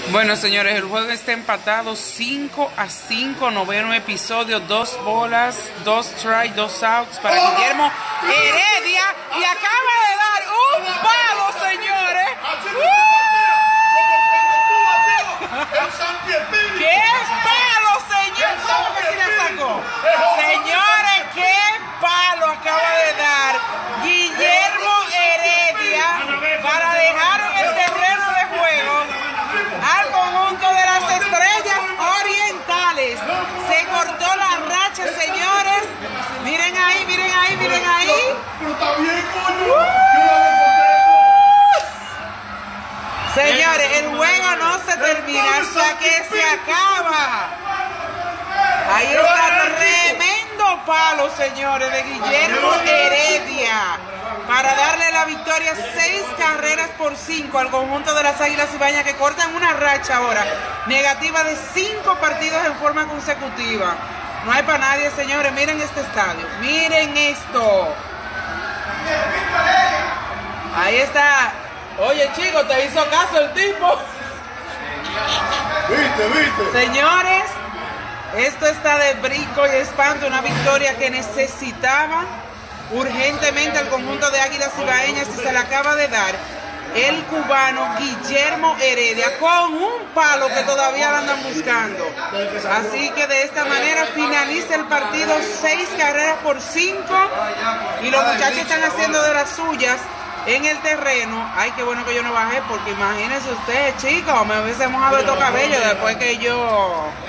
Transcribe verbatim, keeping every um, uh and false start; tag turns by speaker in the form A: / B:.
A: Bueno, señores, el juego está empatado cinco a cinco, noveno episodio, dos bolas, dos try, dos outs para Guillermo Heredia y acaba de dar un palo, señores. ¡Qué palo, señor! ¿Cómo que si la sacó? Señores, qué palo acaba de dar Guillermo Heredia para dejar en el terreno de juego al conjunto de las Estrellas Orientales. Se cortó la racha, señores. Miren ahí, miren ahí, miren ahí.
B: Pero está bien, coño.
A: Señores, el juego no se termina hasta que se acaba. Ahí está tremendo palo, señores, de Guillermo Heredia para darle la victoria seis carreras por cinco al conjunto de las Águilas Ibaeñas, que cortan una racha ahora negativa de cinco partidos en forma consecutiva. No hay para nadie, señores. Miren este estadio, miren esto. Ahí está. Oye, chico, te hizo caso el tipo.
B: Viste, viste.
A: Señores, esto está de brinco y espanto. Una victoria que necesitaba urgentemente al conjunto de Águilas Ibaeñas y se le acaba de dar el cubano Guillermo Heredia con un palo que todavía lo andan buscando. Así que de esta manera finaliza el partido, seis carreras por cinco, y los muchachos están haciendo de las suyas en el terreno. Ay, qué bueno que yo no bajé, porque imagínense ustedes, chicos, me hubiese mojado estos cabellos después que yo